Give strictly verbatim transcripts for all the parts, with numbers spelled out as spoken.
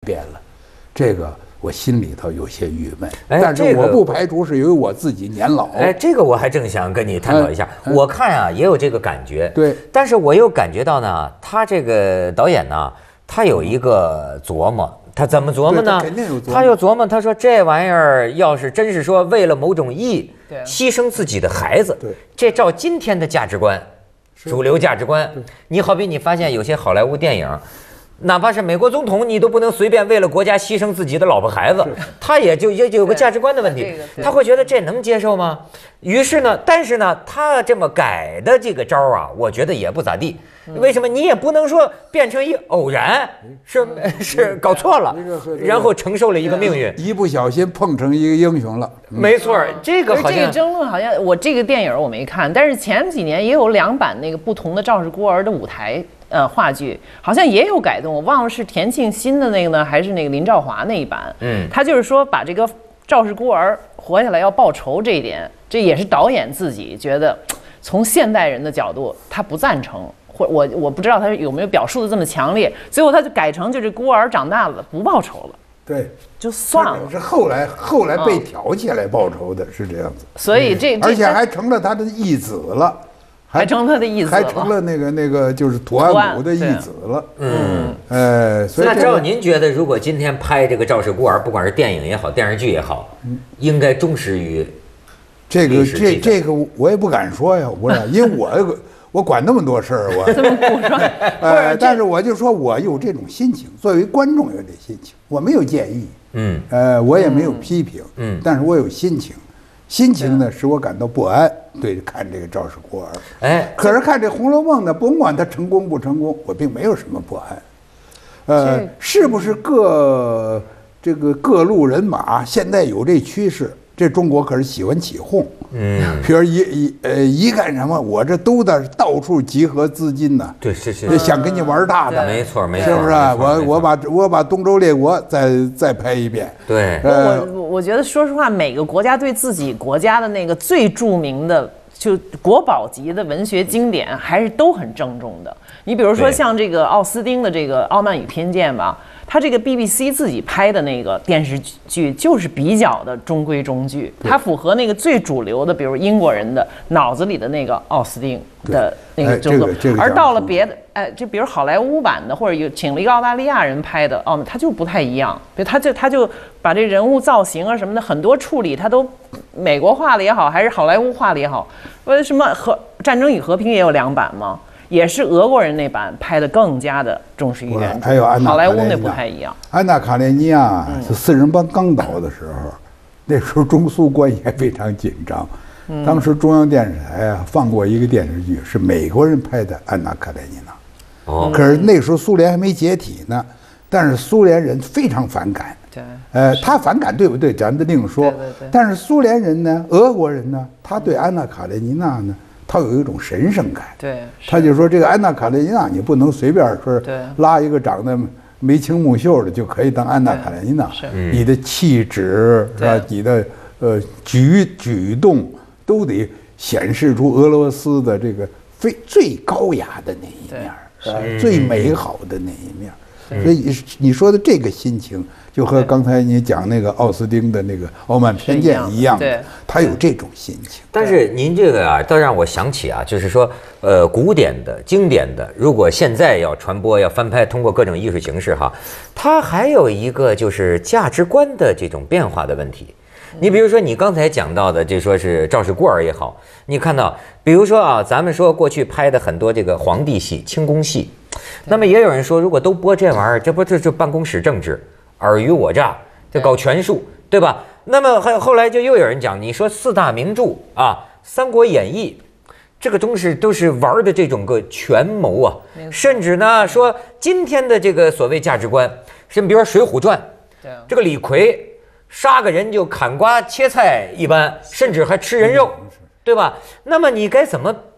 变了，这个我心里头有些郁闷。 哎， 但是我不排除是由于我自己年老。 哎，这个我还正想跟你探讨一下。 哎、 我看啊也有这个感觉， 对， 但是我又感觉到呢，他这个导演呢，他有一个琢磨。他怎么琢磨呢？他又琢磨，他说这玩意儿要是真是说为了某种义牺牲自己的孩子，这照今天的价值观，主流价值观，你好比你发现有些好莱坞电影，哪怕是美国总统，你都不能随便为了国家牺牲自己的老婆孩子，他也就也就有个价值观的问题，他会觉得这能接受吗？于是呢，但是呢，他这么改的这个招啊，我觉得也不咋地。为什么你也不能说变成一偶然，是是搞错了，然后承受了一个命运， 一不小心碰成一个英雄了。 没错，这个好像这个争论好像我这个电影我没看，但是前几年也有两版那个不同的《赵氏孤儿》的舞台呃话剧，好像也有改动，我忘了是田沁鑫的那个呢，还是那个林兆华那一版。嗯，他就是说把这个赵氏孤儿活下来要报仇这一点，这也是导演自己觉得从现代人的角度他不赞成。或我我不知道他有没有表述的这么强烈，最后他就改成就是孤儿长大了不报仇了， 对， 就算了。 是后来后来被挑起来报仇的，是这样子。 所以这而且还成了他的义子了， 还成他的义子了， 还成了那个那个就是图安姆的义子了。嗯，呃，所以那照您觉得，如果今天拍这个《赵氏孤儿》，不管是电影也好，电视剧也好，应该忠实于这个这这个我也不敢说呀，我因为我。我管那么多事儿，我这么不说， 呃，但是我就说我有这种心情，作为观众有这心情，我没有建议，嗯，呃，我也没有批评，嗯，但是我有心情，心情呢使我感到不安，对，看这个《赵氏孤儿》，哎，可是看这《红楼梦》呢，甭管它成功不成功，我并没有什么不安，呃，是不是各这个各路人马现在有这趋势？这中国可是喜欢起哄，嗯，比如一一呃一干什么，我这都在到处集合资金呢， 对，是是， 想跟你玩大的， 没错没错， 是不是？我我把我把东周列国再再拍一遍， 对， 我我觉得说实话，每个国家对自己国家的那个最著名的就国宝级的文学经典，还是都很郑重的。你比如说像这个奥斯汀的这个《傲慢与偏见》吧。他这个 B B C 自己拍的那个电视剧就是比较的中规中矩，它符合那个最主流的，比如英国人的脑子里的那个奥斯汀的那个风格。而到了别的，哎，就比如好莱坞版的，或者有请了一个澳大利亚人拍的，哦，他就不太一样。比如他就他就把这人物造型啊什么的很多处理，他都美国化了也好，还是好莱坞化了也好，为什么和《战争与和平》也有两版吗？也是俄国人那版拍的更加的忠实于原著， 还有安娜好莱坞那不太一样。 安娜卡列尼亚是四人帮刚倒的时候，那时候中苏关系还非常紧张。当时中央电视台啊放过一个电视剧，是美国人拍的《安娜卡列尼娜》。哦，可是那时候苏联还没解体呢，但是苏联人非常反感。对，呃，他反感对不对？咱们另说。对对对。但是苏联人呢，俄国人呢，他对安娜卡列尼娜呢。他有一种神圣感，对，他就说这个安娜卡列尼娜，你不能随便说拉一个长得眉清目秀的就可以当安娜卡列尼娜，你的气质是吧？你的呃举举动都得显示出俄罗斯的这个非最高雅的那一面，是最美好的那一面。所以你说的这个心情，就和刚才你讲那个奥斯汀的那个《傲慢偏见》一样的，他有这种心情。 但是您这个啊，倒让我想起啊，就是说，呃，古典的、经典的，如果现在要传播、要翻拍，通过各种艺术形式哈，它还有一个就是价值观的这种变化的问题。你比如说，你刚才讲到的，就说是赵氏孤儿也好，你看到，比如说啊，咱们说过去拍的很多这个皇帝戏、清宫戏。那么也有人说，如果都播这玩意儿，这不这就办公室政治、尔虞我诈，这搞权术，对吧？那么还后来就又有人讲，你说四大名著啊，《三国演义》，这个东西都是玩的这种个权谋啊，甚至呢说今天的这个所谓价值观，是比如说《水浒传》，这个李逵杀个人就砍瓜切菜一般，甚至还吃人肉，对吧？那么你该怎么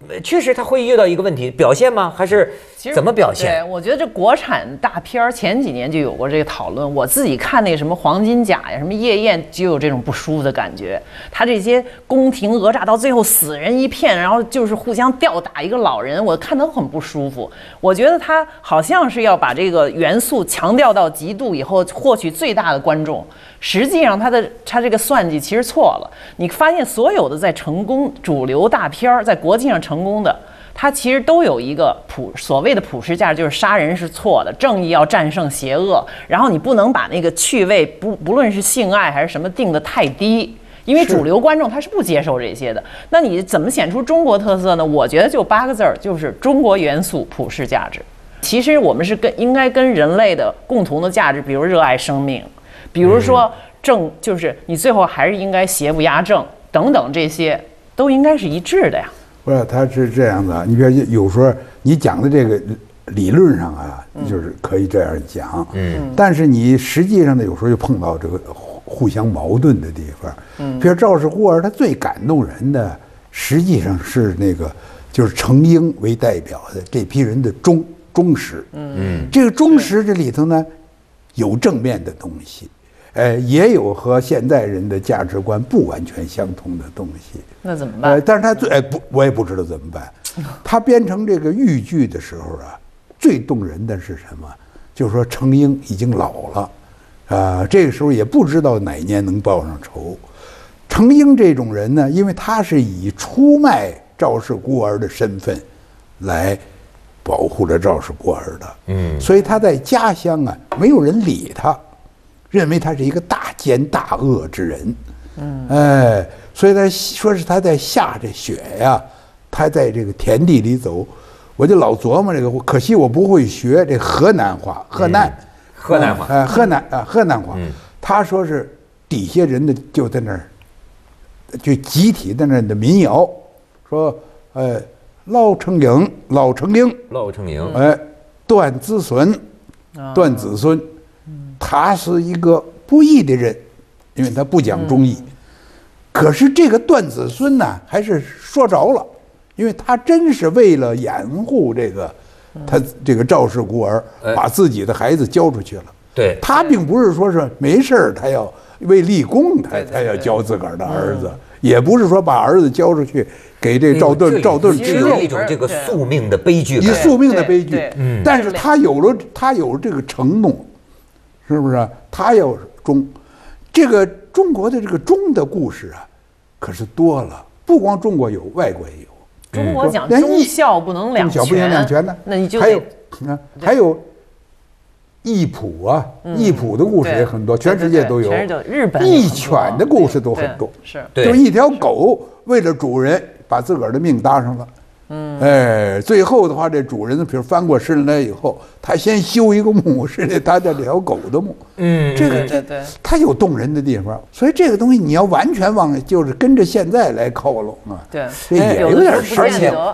确实他会遇到一个问题，表现吗？还是怎么表现？ 对，我觉得这国产大片儿前几年就有过这个讨论。我自己看那个什么黄金甲呀、什么夜宴，就有这种不舒服的感觉。他这些宫廷讹诈到最后死人一片，然后就是互相吊打一个老人，我看得很不舒服。我觉得他好像是要把这个元素强调到极度以后，获取最大的观众。实际上他的他这个算计其实错了。你发现所有的在成功主流大片儿在国际上成功的，它其实都有一个普所谓的普世价值，就是杀人是错的，正义要战胜邪恶。然后你不能把那个趣味不不论是性爱还是什么定得太低，因为主流观众他是不接受这些的。那你怎么显出中国特色呢？我觉得就八个字儿，就是中国元素普世价值。其实我们是跟应该跟人类的共同的价值，比如热爱生命。比如说正就是你最后还是应该邪不压正等等，这些都应该是一致的呀。 不是，他是这样的。你比如有时候你讲的这个理论上啊，就是可以这样讲，嗯，但是你实际上呢，有时候就碰到这个互相矛盾的地方。嗯，比如赵氏孤儿，他最感动人的，实际上是那个就是程婴为代表的这批人的忠忠实。嗯，这个忠实这里头呢，有正面的东西。呃，也有和现代人的价值观不完全相同的东西。 那怎么办？ 呃，但是他最哎不，我也不知道怎么办。他编成这个豫剧的时候啊，最动人的是什么？就是说程婴已经老了，啊、呃，这个时候也不知道哪年能报上仇。程婴这种人呢，因为他是以出卖赵氏孤儿的身份来保护着赵氏孤儿的，嗯，所以他在家乡啊，没有人理他。认为他是一个大奸大恶之人，嗯，哎，所以他说是他在下着雪呀，他在这个田地里走，我就老琢磨这个，可惜我不会学这河南话，河南， 嗯、河南话， 哎、呃，河南啊，河南话，嗯、他说是底下人的就在那儿，就集体在那儿的民谣，说，呃，老程婴，老程婴， 老程婴， 哎，断子孙，断子孙。哦他是一个不义的人，因为他不讲忠义。嗯、可是这个断子孙呢，还是说着了，因为他真是为了掩护这个，嗯、他这个赵氏孤儿，把自己的孩子交出去了。 对， 他并不是说是没事儿，他要为立功，他他要教自个儿的儿子，嗯、也不是说把儿子交出去给这赵盾赵盾吃肉， 一种这个宿命的悲剧， 以宿命的悲剧。 嗯， 但是他有了他有了这个承诺。是不是？他要忠，这个中国的这个忠的故事啊，可是多了。不光中国有，外国也有。 中国讲忠孝不能两全， 忠孝不能两全呢。 那你就还有啊，还有义仆啊，义仆的故事也很多，全世界都有。 日本义犬的故事都很多， 是， 就一条狗为了主人把自个儿的命搭上了。嗯，哎，最后的话，这主人比如翻过身来以后，他先修一个墓，是得搭在这条狗的墓。 嗯， 这个这他有动人的地方，所以这个东西你要完全往就是跟着现在来靠拢啊。 对， 这也有点事儿。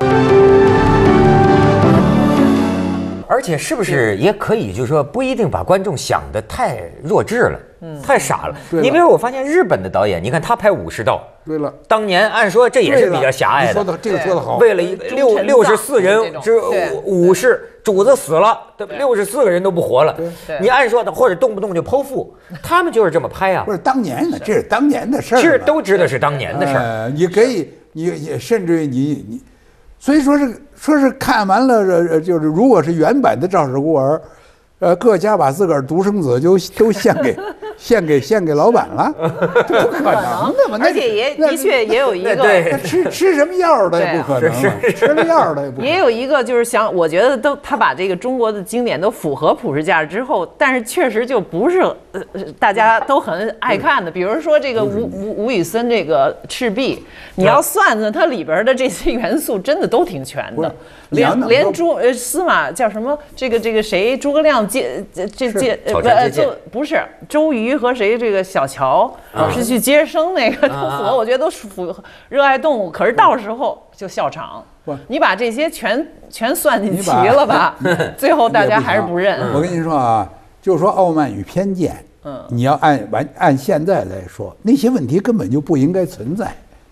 而且是不是也可以，就是说不一定把观众想得太弱智了，嗯，太傻了。你比如我发现日本的导演，你看他拍武士道， 对了， 当年按说这也是比较狭隘的。 说的这个说的好， 为了六六十四人之武士，主子死了，六十四个人都不活了。你按说的，或者动不动就剖腹，他们就是这么拍啊。 不是当年的，这是当年的事儿， 是都知道是当年的事儿。 你可以，你也甚至于你你。所以说是说是看完了，呃，就是如果是原版的《赵氏孤儿》，呃，各家把自个儿独生子就都献给献给献给老板了，这不可能的嘛！ 而且也的确也有一个吃吃什么药的也不可能，吃什么药的也不可能。 也有一个就是想，我觉得都他把这个中国的经典都符合普世价值之后，但是确实就不是呃大家都很爱看的。比如说这个吴吴吴宇森这个《赤壁》，你要算算它里边的这些元素，真的都挺全的。连连诸呃司马叫什么这个这个谁诸葛亮接这接呃不就不是周瑜和谁这个小乔是去接生那个都符合，我觉得都符合热爱动物。可是到时候就笑场，你把这些全全算进齐了吧，最后大家还是不认。 我跟你说啊，就是说傲慢与偏见，嗯，你要按完按现在来说，那些问题根本就不应该存在。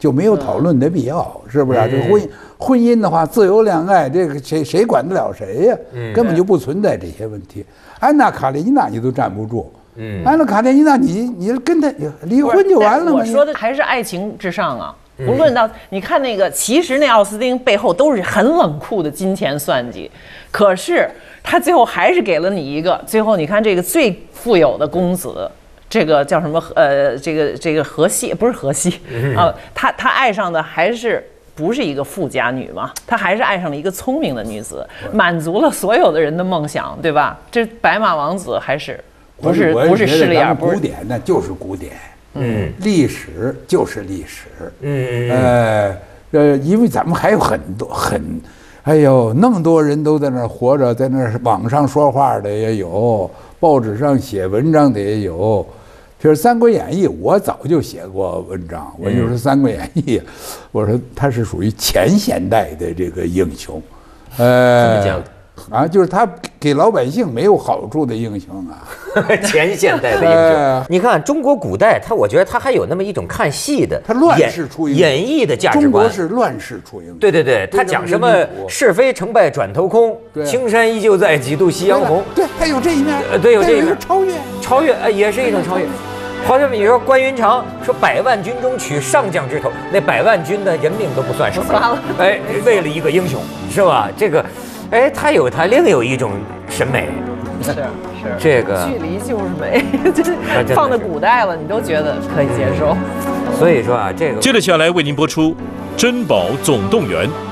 就没有讨论的必要，是不是啊？这个婚姻婚姻的话，自由恋爱，这个谁谁管得了谁呀？根本就不存在这些问题。安娜卡列尼娜你都站不住，嗯，安娜卡列尼娜你你跟他离婚就完了吗？ 我说的还是爱情至上啊。无论到你看那个，其实那奥斯汀背后都是很冷酷的金钱算计，可是他最后还是给了你一个。最后你看这个最富有的公子，这个叫什么？呃，这个这个荷西不是荷西啊，他他爱上的还是不是一个富家女嘛？他还是爱上了一个聪明的女子，满足了所有的人的梦想，对吧？这白马王子还是不是不是势利眼，不是古典，那就是古典。嗯，历史就是历史。嗯呃呃，因为咱们还有很多很，哎呦，那么多人都在那儿活着，在那儿网上说话的也有，报纸上写文章的也有。就是《三国演义》，我早就写过文章，我就说《三国演义》，我说他是属于前现代的这个英雄，呃， 怎么讲？ 啊，就是他给老百姓没有好处的英雄啊， 前现代的英雄。你看中国古代，他我觉得他还有那么一种看戏的， 他乱世出英雄， 演绎的价值观。 中国是乱世出英雄。 对对对，他讲什么是非成败转头空，青山依旧在，几度夕阳红。 对，他有这一面。 呃，对，有这一面。 超越， 超越，呃，也是一种超越。好像你说关云长说百万军中取上将之头，那百万军的人命都不算什么，哎，为了一个英雄，是吧？这个。哎，他有他另有一种审美， 是是， 这个距离就是美，就是放在古代了，你都觉得可以接受。 所以说啊，这个接着下来为您播出《珍宝总动员》。